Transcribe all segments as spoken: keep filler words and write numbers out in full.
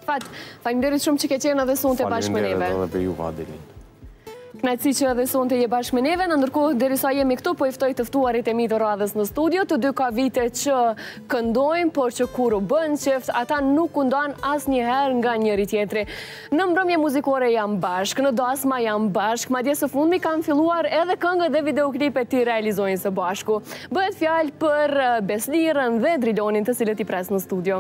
Fat, faleminderit shumë që ke qenë edhe sonte bashkë me neve. Faleminderit edhe për ju, Adelin. Kënaqësi që edhe sonte je bashkë me neve, ndërkohë derisa jemi këtu po i ftoj të ftuarit e mi të radhës në studio. Të dy ka vite që këndojnë, por që kur u bën qeft, ata nuk u ndan asnjëherë nga njëri tjetri. Në mbrëmje muzikore janë bashkë, në dasma janë bashkë, madje së fundmi kanë filluar edhe këngët dhe videoklipet të realizojnë së bashku. Bëhet fjalë për Beslirën dhe Drilonin, të cilët i pres në studio.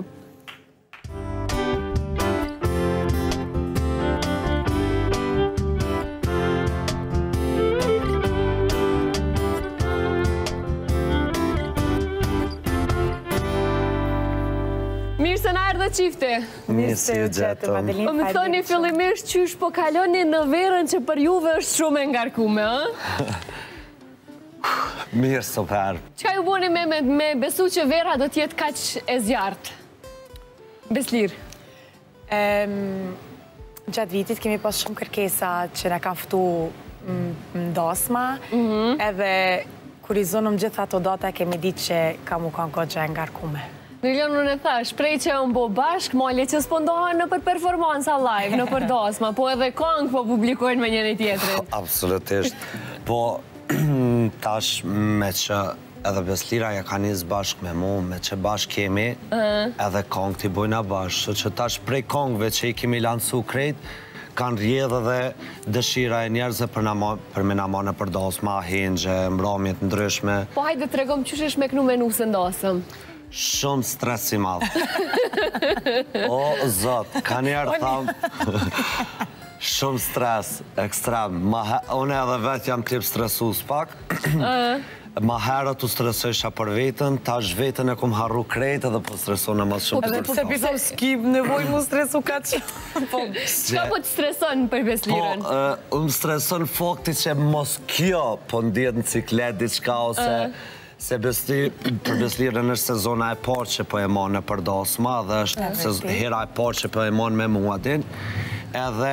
Mirë se na erdhe qifti. Mirë se ju gjetëm. Po më thoni fillimisht qysh po kaloni në verën që për juve është shumë e ngarkume, ë? Mirë, super. Çka ju boni me, me, me besu që vera do t'jetë kaq e zjartë? Beslir. Um, gjatë vitit kemi pas shumë kërkesa që na kanë ftu në dasma, mm-hmm. edhe kur i zonëm gjitha ato data kemi ditë që ka mu kanë goxha e ngarkume. Nilion, unë e thash, prej që unë bo bashkë, mali që s'pondohen në për performansa live, në për dasma, po edhe këngë po publikojnë me njëri tjetrit. Absolutisht. Po, tash me që edhe Beslira ja ka njës bashkë me mu, me që bashkë kemi, edhe këngë t'i bojna bashkë, që tash prej këngëve që i kemi lancu krejt, kanë rjedhë dhe dëshira e njerëzve për, për me namane për dasma, hingje, mbromjet ndryshme. Po hajde të regom qysh është me knu menu së ndasëm. Shumë stres i madhë. O, zot, ka njerë thamë, shumë stres, ekstrem. Unë edhe vetë jam tip stresu s'pak. Ma herët u stresojsha për vetën, tash vetën e kum harru krejt edhe po stresu në mas shumë. Edhe përse pisa s'kim nevoj mu stresu ka që. Qka po të streson për Beslirën? Po, më streson fakti që mos kjo po ndjet në ciklet diçka ose... Se për Beslirën është sezona e parë që po e manë për dasma dhe është hera e parë që po e manë me muadin edhe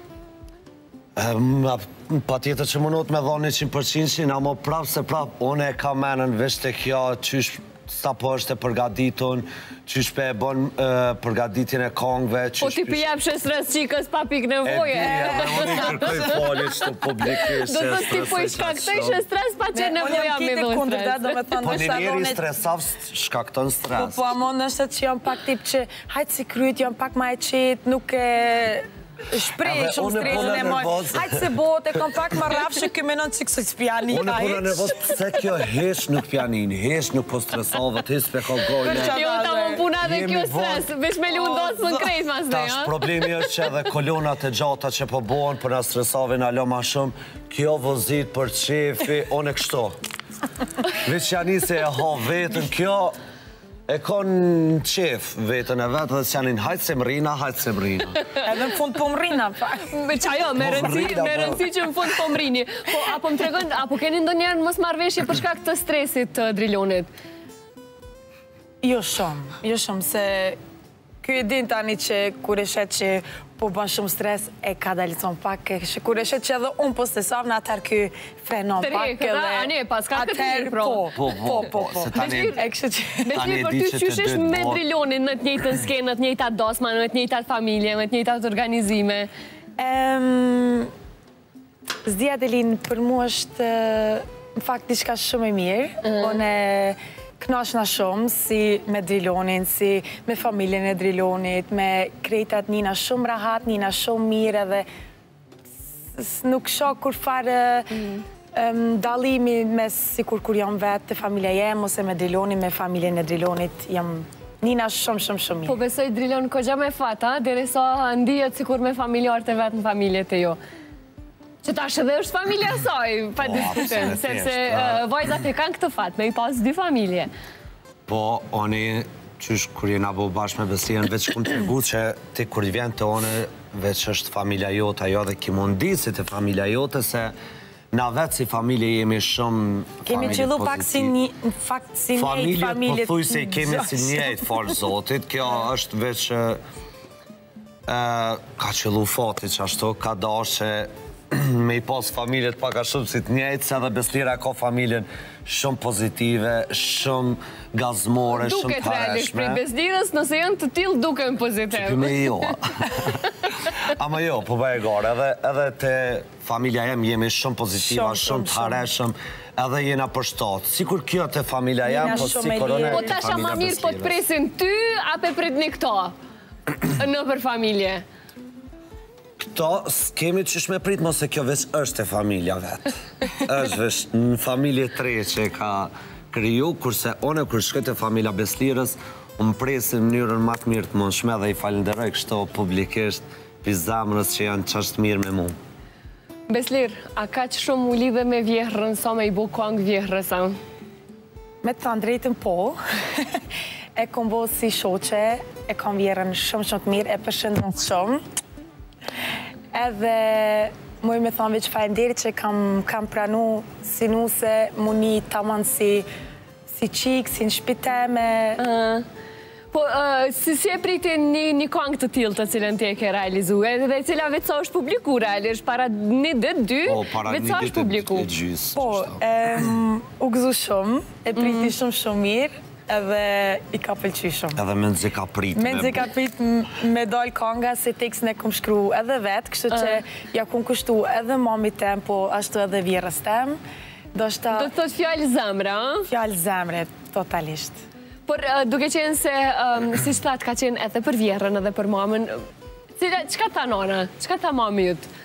pa tjetër që mënot me dhoni një përqind, a më prapë se prapë une e ka menën veç të kjo qysh sa po është e përgaditun, qysh pe e bon përgaditjen e kongve. Po ti pëjep shë stres qikës pa pik nevoje. E bia, dhe unë i kërkoj fali që të publikisht. Do të ti po i shkaktoj shë stres pa që nevoja me do stres. Po një njeri stresav shkakton stres. Po amon është që jam pak tip që hajtë si kryt, jam pak ma e qitë, nuk e... shprej shumë stresun e mojë. Hajtë se bote, kom pak ma rafshë këmë menon që kësë s'pjani. Unë puna nervoz pëse kjo hesh nuk pjanin, hesh nuk po stresovët, hesh pe ko gojnë. Jo, ta më puna dhe kjo stres, vesh me lu ndosë më krejt mas dhe, Tash problemi është që edhe kolonat e gjata që po bohen për në stresovin alo ma shumë, kjo vozit për qefi, unë e kështo. Veç janë se e ha vetën kjo, e konë qef vetën e vetë dhe që janin hajtë se mrina, hajtë se mrina. Edhe në fund po mrina, pa. Me qajo, me rëndësi që në fund po mrini. Po, apo më tregën, apo keni ndo njerën mos marveshje për shkak të stresit të Drilonit? Jo shumë, jo shumë, se kjo e din tani që kur e shet që po ban shumë stres, e ka dalicon pak, e kur e shet që edhe unë po stresov në atër kjo frenon pak edhe... Tërhe, a ne, pas ka këtë një pro. Po, po, po, po. Beslir, për ty qysh është me Drilonin në të njëjtën skenë, në të njëjtat dasma, në të njëjtat familje, në të njëjtat organizime? Zdi Adelin, për mu është në fakt diçka shumë e mirë. Unë knashna shumë si me Drilonin, si me familjen e Drilonit, me krejtat njëna shumë rahat, njëna shumë mirë edhe nuk shoh kur farë dalimi me si kur kur jam vetë të familja jem, ose me Drilonin, me familjen e Drilonit, jam njëna shumë, shumë, shumë mirë. Po besoj Drilon kogja me fata, dere sa ndijet si kur me familjarët e vetë në familje të jo. Që tash edhe është familja saj, pa diskutim, sepse vajzat e kanë këtë fat, me i pas dy familje. Po, oni, qysh kur jena bo bashkë me Beslirën, veç kumë të rgu që ti kur i vjen të one, veç është familja jote, ajo dhe ki mundi si të familja jote, se na vetë si familje jemi shumë familje pozitiv. Kemi qëllu pak si një, në fakt, si njëjtë familje... Familje të thuj se i kemi si njëjtë, falë zotit, kjo është veç... Ka qëllu fati që ashtu, ka dashe me i pas familjet paka shumë si të njëjtë, se edhe Beslira ka familjen shumë pozitive, shumë gazmore, shumë të hareshme. Duket realisht prej Beslirës, nëse janë të tillë duken pozitiv. Që me jo. Ama jo, po bëj e gore, edhe te familja jem jemi shumë pozitiva, shumë të hareshëm, edhe jena për shtatë. Sikur kjo te familja jem, po si korone po tasha ma mirë po të presin ty, ape prit një këto, në për familje. Këto, s'kemi qysh me prit, mos e kjo veç është e familja vetë. është veç në familje tre që ka kriju, kurse one kur shkët e familja Beslirës, unë presin mënyrën më të mirë të mundshme dhe i falenderoj kështu publikisht për zamrës që janë qashtë mirë me mu. Beslir, a ka që shumë u lidhe me vjehrën, sa me i bu kongë vjehrës, a? Me të thënë drejtën po, e kom bo si shoqe, e kom vjerën shumë shumë të mirë, e përshëndet shumë. Edhe muj me thonë veç falenderit që kam pranu si nuse, muni tamam si qikë, si në shpiteme. Po, si e priti një kongë të tillë të cilën ti e ke realizu, edhe cila veç sa është publiku realisht, para një dhe dy, veç sa është publiku. Po, u gëzu shumë, e priti shumë shumë mirë, edhe i ka pëlqy shumë. Edhe me nëzë ka prit. Me nëzë ka prit me dojnë konga, se tekstin e kom shkru edhe vetë, kështë që ja kom kushtu edhe mami tem, po ashtu edhe vjerës tem. Do të thot fjallë zemre, a? Fjallë zemre, totalisht. Por duke qenë se, si shtat ka qenë edhe për vjerën edhe për mamën, qka ta nona, qka ta mami jëtë?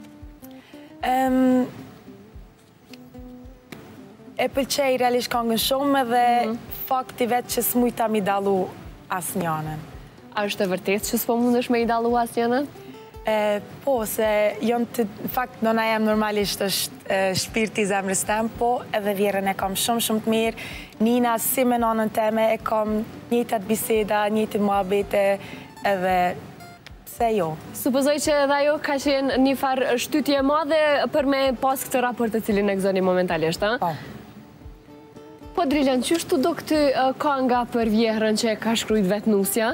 E pëlqej realisht kongën shumë edhe fakti vetë që s'muj ta mi dalu asë njënën. A është e vërtet që s'po mundesh me i dalu asë njënën? Po, se jonë të fakt, nona jem normalisht është shpirti zemrës tem, po edhe vjerën e kam shumë shumë të mirë. Nina, si me nonën teme, e kam njëtat biseda, njëtit muhabete, edhe pse jo. Supozoj që edhe ajo ka qenë një farë shtytje madhe për me pas këtë raport të cilin e gëzoni momentalisht, a? Po. Po, Driljan, qështu do këtë kanga për vjehrën që e ka shkrujt vetë nusja?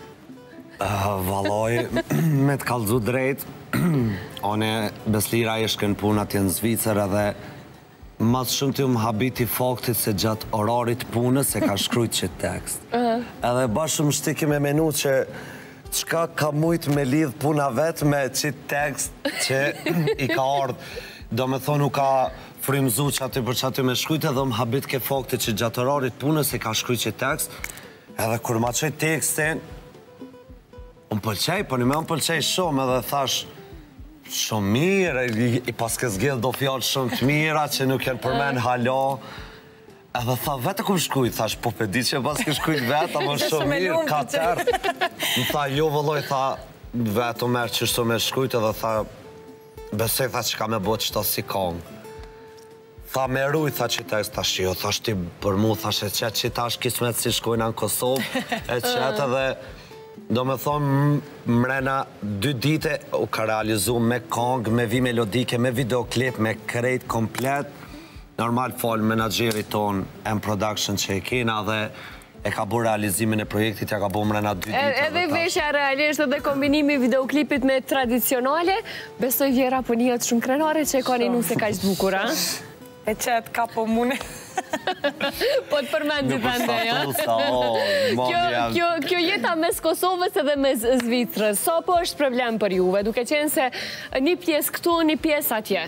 Valoj, me të kalzu drejt, one Beslira e shkën puna t'jen Zvicër edhe mas shumë t'ju më habiti faktit se gjatë orarit punës e ka shkrujt që tekst. Edhe bashkë më shtiki me menu që qka ka mujtë me lidh puna vetë me qitë tekst që i ka ardhë. Do me thonë u ka frimzu që aty për që aty me shkrujt edhe më habit ke faktit që gjatë orarit punës e ka shkrujt që tekst. Edhe kur ma qëj tekstin, unë pëlqej, po një me unë pëlqej shumë edhe thash shumë mirë, i paske zgjell do fjallë shumë të mira që nuk janë përmen halo. Edhe tha, vetë ku më shkujt, thash, po pedi që paske shkujt vetë, ama shumë mirë, ka tërë. Më tha, jo vëlloj, tha, vetë u merë që shtu me shkujt edhe tha, besoj, tha, që ka me bo qëta si kongë. Tha, me ruj, tha, që tekst, thash, jo, thash, ti për mu, thash, e qëtë që tash kismet si shkujna në Kosovë, e qëtë edhe do me thonë mrena dy dite u ka realizu me kongë, me vi melodike, me videoklip, me krejt komplet. Normal falë menagerit ton M-Production që e kena dhe e ka bu realizimin e projektit, ja ka bu mrena dy dite. Edhe veshja realisht edhe kombinimi videoklipit me tradicionale, besoj vjera për njët shumë krenare që e ka një nuse ka ishtë bukura. E qëtë ka po mune. Po të përmendi të ndeja. Kjo jeta mes Kosovës edhe mes Zvicrës, sa po është problem për juve, duke qenë se një pjesë këtu, një pjesë atje?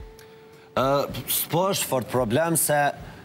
S'po është fort problem se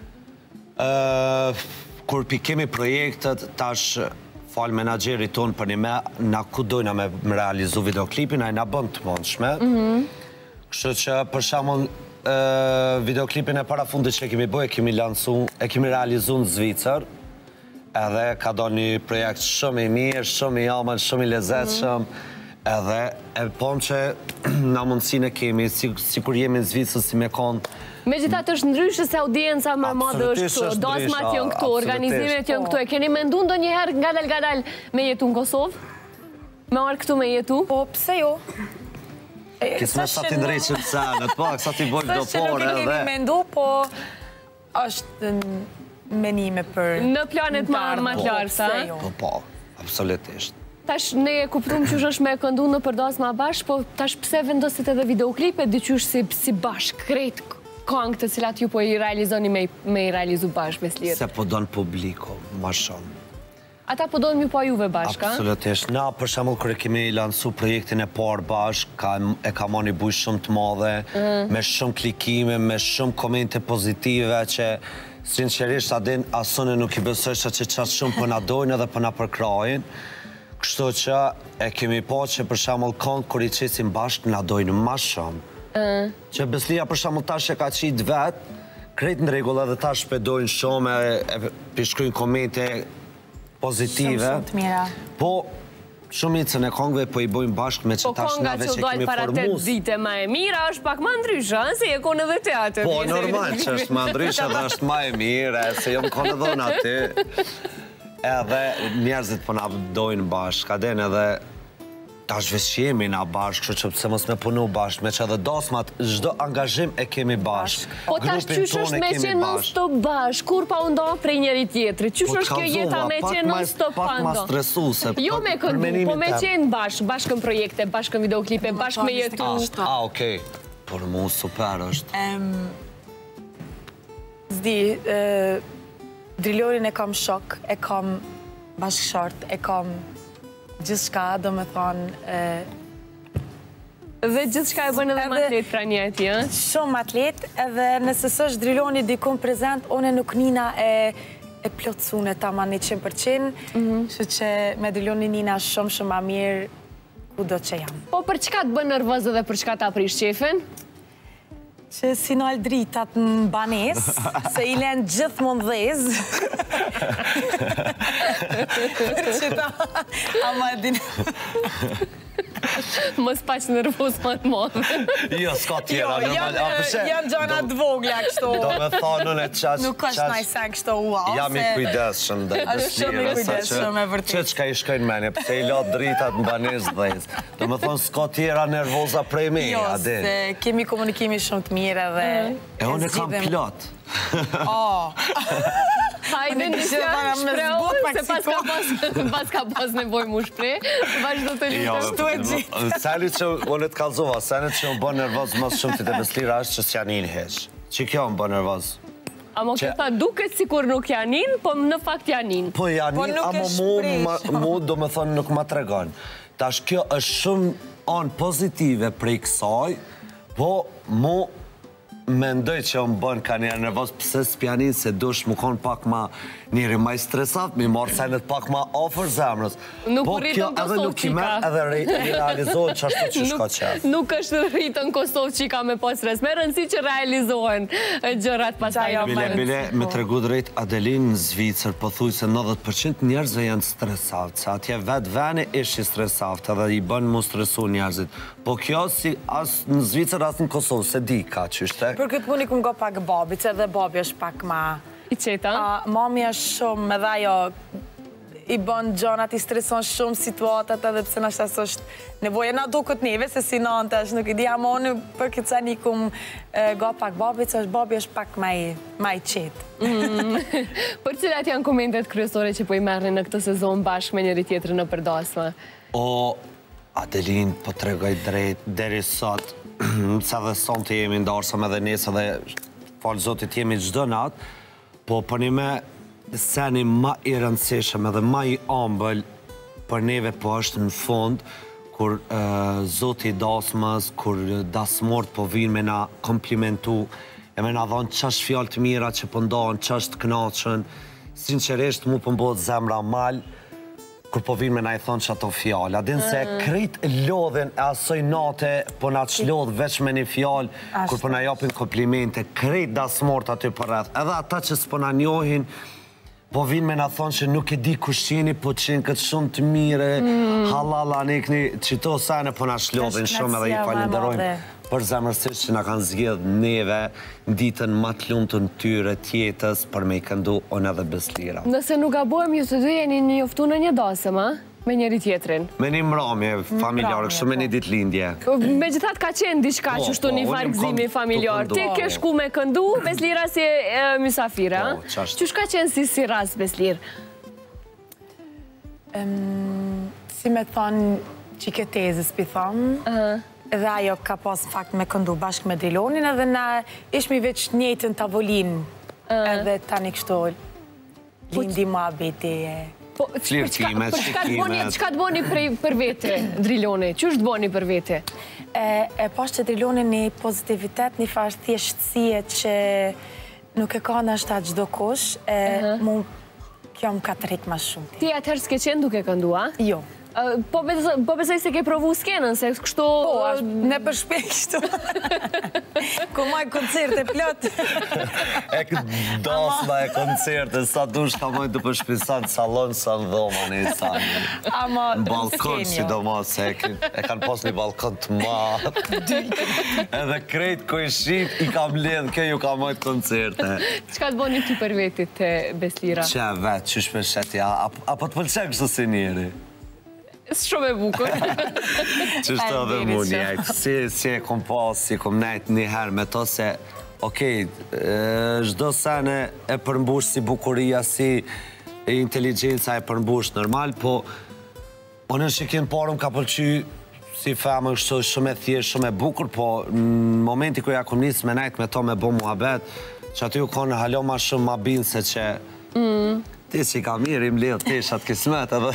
kur pikemi projektet, tash falë menagerit tonë për një me, na ku dojna me realizu videoklipin, a i na bënd të mundshme. Kështu që për shamon videoklipin e para fundit që kemi bëj, e kemi realizu në Zvicër, edhe ka do një projekt shumë i mirë, shumë i amën, shumë i lezetshëm, edhe e pon që na mundësin e kemi, si kur jemi në Zvicër, si me konë. Me gjithat është ndryshë se audienca më madhe është këtu, dosmat janë këtu, organizimet janë këtu, e keni mendu ndo njëherë nga dal nga dal me jetu në Kosovë? Me orë këtu me jetu? Po, pse jo? Kisme sa ti ndrejqim senet, po, sa ti bojnë do por edhe. Së që nuk e kemi mendu, po është menime për... Në planet më të lartë, sa? Po, po, absolutisht. Tash ne e kuptum që është me këndu në përdas ma bashkë, po tash pse vendosit edhe videoklipe dyqysh si, si bashkë, krejt këngë të cilat ju po i realizoni me, me i realizu bashkë, Beslir? Se po donë publiko, ma shumë. Ata po donë mi po juve bashkë, a? Absolutisht. Na, për shemull, kërë kemi lansu projektin e parë bashkë, e ka moni buj shumë të madhe, me shumë klikime, me shumë komente pozitive, që sinqerisht adin asone nuk i besojshë që qatë shumë për na dojnë edhe për na përkrajnë. Kështu që e kemi po që për shemull këngë kër i qesim bashkë na dojnë ma shumë. Që Beslia për shemull tash e ka qitë vetë, krejt në regullë edhe tash pëdojnë shumë e pishkrujnë komente pozitive. Shumë shumë të mira. Po, shumicën e kongve po i bojnë bashkë me që tash nave që kemi formus. Po, konga që dojnë para të dite ma e mira, është pak ma ndryshë, si e konë edhe teatër. Po, normal që është ma ndryshë dhe është ma e mire, se jom konë edhe në aty. Edhe njerëzit po na dojnë bashkë, aden edhe tash veç jemi na bashkë, që që pëse mos me punu bashkë, me që edhe dosmat, gjdo angazhim e kemi bashkë. Po tash qysh është me qenë non stop bashkë, kur pa undohë prej njeri tjetëri, qysh është kjo jeta me qenë non stop pa ndohë? Pak ma stresu, se jo me këndu, po me qenë bashkë, bashkë në projekte, bashkë në videoklipe, bashkë me jetu. A, okej, por mu super është. Zdi, Drilorin e kam shok, e kam bashkëshart, e kam gjithë shka, do me thonë... Dhe gjithë shka e bënë edhe më atlet pra një ati, e? Shumë atlet, edhe nëse së është Driloni dikun prezent, one nuk nina e plotësune ta ma një qind përqind, që që me Driloni nina shumë shumë ma mirë ku do që jam. Po për çka të bënë nervozë dhe për çka ta prish qefin? Që si në aldritat në banes, se i len gjithë mund dhez. Për që ta, ama e din... Mos paq nervoz më të madhe. Jo, s'ka tjera. Janë gjana të vogla kështu. Do me thonë në qash... Nuk është na i sen kështu wow. Jam i kujdeshëm dhe është shumë i kujdeshëm e vërtit. Që qka i shkojnë meni, pëse i lot dritat në banes dhez. Do me thonë s'ka tjera nervoza prej me, adin. Jo, se kemi komunikimi shumë të mire dhe... E unë e kam plot. Hajde në shka shprehu, se pas ka pas nevoj mu shprej, vazhdo të lutem. Sali që unë të kalzova, sali që unë bë nervoz mësë shumë të të Beslira është që s'janin heq. Që kjo unë bë nervoz? Amo këta duket si kur nuk janin, po në fakt janin. Po janin, amo mu do me thonë nuk ma tregon. Tash kjo është shumë anë pozitive prej kësaj, po mu mendoj që unë bënë ka njerë nervoz pëse s'pjanin se dush më konë pak ma njëri ma i stresat, mi marë senet pak ma ofër zemrës. Nuk rritën Kosovë Nuk i merë edhe realizohen që ashtu që shka qef. Nuk është rritën Kosovë që ka me pas stres, me rëndësi që realizohen gjërat pasaj. Bile, bile, me tregu drejt Adelin në Zvicër, po thuj se nëntëdhjetë përqind njerëzve janë stresavt, se atje vetë vene ishi stresavt, edhe i bënë mu stresu njerëzit. Po kjo si as në Zvicër, as në Kosovë, se di ka qyshte. Për këtë puni këmë go pak babit, edhe babi është pak ma... I qeta? Mami është shumë, edhe ajo i bënë gjonat, i streson shumë situatat, edhe pëse nështë asë është nevoje. Na do këtë neve, se si nante është nuk i di, ama unë për këtë sa një këmë go pak babit, se është babi është pak ma i qetë. Për cilat janë komentet kryesore që po i merni në këtë sezon bashkë me njëri tjetër në përdasma? O, Adelin, po të regoj drejt, deri sot, sa dhe son të jemi ndarësëm edhe nesë dhe falë zotit jemi gjdo natë, po për një me seni ma i rëndësishëm edhe ma i ambël për neve po është në fund, kur zotit dasmës, kur dasmort po vinë me na komplimentu, e me na dhonë qash fjallë të mira që po ndonë, qash të knaqën, sinqerisht mu pëmbot zemra malë, kur po vinë me na i thonë që ato fjallë. Adin se krejt lodhen e asoj nate, po na që lodhë veç me një fjallë, kur po na japin komplimente, krejt dasmort aty për rreth. Edhe ata që s'po na njohin, po vinë me na thonë që nuk e di kushqeni, po qenë këtë shumë të mire, halala, nekni, që to sene po na shlodhin shumë edhe i falenderojmë për zemërsisht që na kanë zgjedhë neve në ditën ma të lumë të në tyre tjetës për me i këndu onë edhe Beslira. Nëse nuk gabojmë, ju të dy jeni një joftu në një dasëm, a? Me njëri tjetrin? Me një mramje familjarë, kështu me një ditë lindje. Me gjithat ka qenë diçka që shtu një farkëzimi familjarë. Ti ke shku me këndu, Beslira si mysafira, a? Qysh ka qenë si si ras, Beslir? Si si me thonë qiketezës, pi thonë. Edhe ajo ka pas në fakt me këndu bashkë me Drilonin, edhe na ishmi veç njëjtën tavolinë. Edhe tani kështu lindi mua abeti e... Flirtimet, shikimet... Qka të boni për vete, Driloni? Qështë të boni për vete? E pas që Drilonin një pozitivitet, një farë thjeshtësie që nuk e ka në ashta gjdo kush, mu kjo më ka të rikë ma shumë. Ti atëherë s'ke qenë duke këndua? Jo. Po besoj se ke provu skenën, se kështu... Po, ne për shpej kështu. Ku maj koncerte plot. E këtë dasma e koncerte, sa dush ka mojnë të përshpisan salon, sa në dhoma në i sani. Ama... Në balkon, si do ma, se e kanë pos një balkon të matë. Edhe krejt ku i shqip, i kam ledhë, kjo ju ka mojnë koncerte. Qka të boni ty për vetit të Beslira? Që vetë, që shpeshetja, apo të pëlqen kështu si njeri? Shumë e bukur. Që shto dhe mu njajtë, si e kom pas, si kom nejtë një herë me to se, okej, zdo sene e përmbush si bukuria, si inteligenca e përmbush normal, po onë në shikin parëm ka pëlqy si femën kështu shumë e thjesht, shumë e bukur, po në momenti ku ja kom njësë me nejtë me to me bo muhabet, që aty u konë halo ma shumë ma binë se që... Ti si ka mirë, im lidhë teshat kismet edhe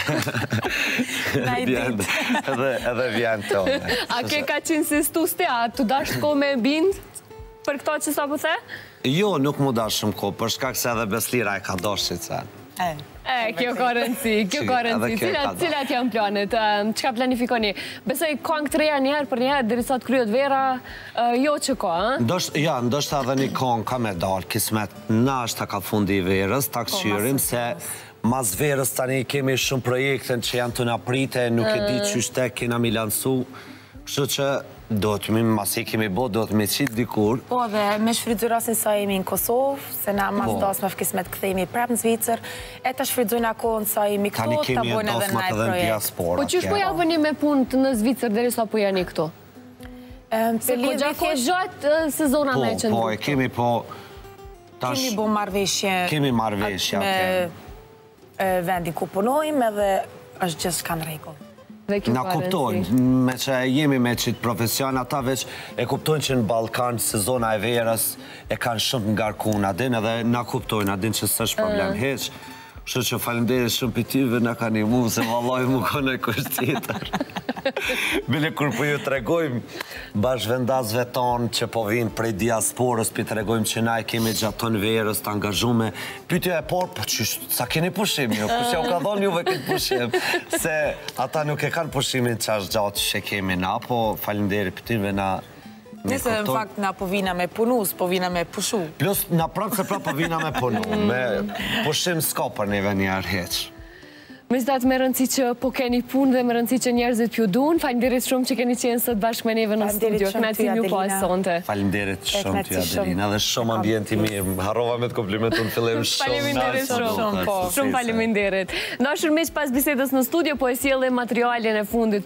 edhe vjen të one. A ke ka që insistu s'te, a të dash ko me bindë për këto që sa po the? Jo, nuk mu dash shumë ko, për shkak se edhe Beslira e ka dosh që të sen. E, kjo ka rëndësi, kjo ka rëndësi. Cilat janë planet? Qka planifikoni? Besoj, kong të reja njëherë për njëherë, dhe risat kryot vera, jo që ka, a? Ja, ndoshta edhe një kong ka me dalë, kismet nashta ka fundi i verës, ta këqyrim, se mas verës tani kemi shumë projekten që janë të naprite, nuk e di që shte kena mi lansu, kështu që do të mi, mas i kemi bo, do të mi qitë dikur. Po, dhe me shfridzurasin sa jemi në Kosovë, se na mas dasme fëkismet këthejmi prep në Zvicër, e ta shfridzujnë akon sa jemi këto, ta bojnë edhe në projekt. Po qysh po javëni me punë në Zvicër dhe risa po janë i këto? Se po gjako gjatë sezona me qëndru. Po, e kemi po... Kemi bo marveshje... Kemi marveshje, me vendin ku punojmë edhe është gjithë shka në regull. Na kuptojnë, me që jemi me qitë profesion, ata veç e kuptojnë që në Balkan, sezona e verës, e kanë shumë ngarkun adin, edhe na kuptojnë adin që së është problem heq. Kështu që falemderit shumë për tyve, na ka një mu, se vallaj mu kone kështë tjetër. Bile kur po ju të regojmë bashkëvendasve tonë që po vinë prej diasporës, për të regojmë që na e kemi gjaton verës, të angazhume. Pytja e por, po që sa keni pushim ju? Kusja u ka dhonë juve këtë pushim? Se ata nuk e kanë pushimin qash gjatë që kemi na, po falemderit për tyve na... Nëse në fakt na po vina me punu, s'po vina me pushu. Plus, na prapë se prapë po vina me punu, me pushim s'ka për neve njerë heq. Me zdatë me rëndësi që po keni punë dhe me rëndësi që njerëzit pju dun, falimderit shumë që keni qenë sot bashkë me neve në studio. Knacim ju po asonte. Falimderit shumë t'ju Adelina, dhe shumë ambienti mirë. Harrova me të komplimentu në fillim shumë. Faleminderit shumë, shumë faleminderit. Nashër me që pas bisedës në studio, po e sjellë materialin e fundit